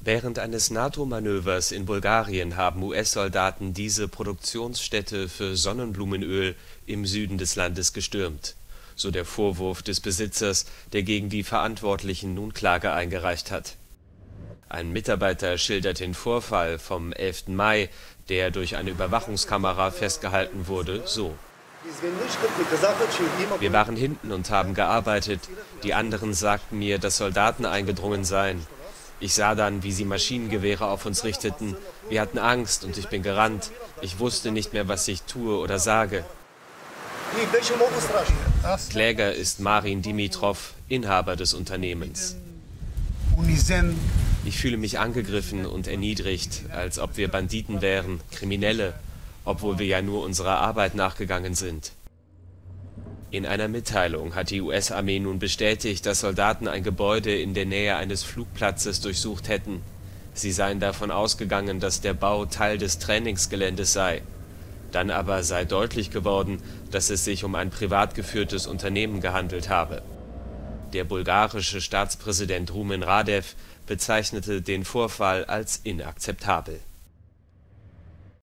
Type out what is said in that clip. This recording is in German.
Während eines NATO-Manövers in Bulgarien haben US-Soldaten diese Produktionsstätte für Sonnenblumenöl im Süden des Landes gestürmt, so der Vorwurf des Besitzers, der gegen die Verantwortlichen nun Klage eingereicht hat. Ein Mitarbeiter schildert den Vorfall vom 11. Mai, der durch eine Überwachungskamera festgehalten wurde, so: Wir waren hinten und haben gearbeitet, die anderen sagten mir, dass Soldaten eingedrungen seien. Ich sah dann, wie sie Maschinengewehre auf uns richteten. Wir hatten Angst und ich bin gerannt. Ich wusste nicht mehr, was ich tue oder sage. Kläger ist Marin Dimitrov, Inhaber des Unternehmens. Ich fühle mich angegriffen und erniedrigt, als ob wir Banditen wären, Kriminelle, obwohl wir ja nur unserer Arbeit nachgegangen sind. In einer Mitteilung hat die US-Armee nun bestätigt, dass Soldaten ein Gebäude in der Nähe eines Flugplatzes durchsucht hätten. Sie seien davon ausgegangen, dass der Bau Teil des Trainingsgeländes sei. Dann aber sei deutlich geworden, dass es sich um ein privat geführtes Unternehmen gehandelt habe. Der bulgarische Staatspräsident Rumen Radev bezeichnete den Vorfall als inakzeptabel.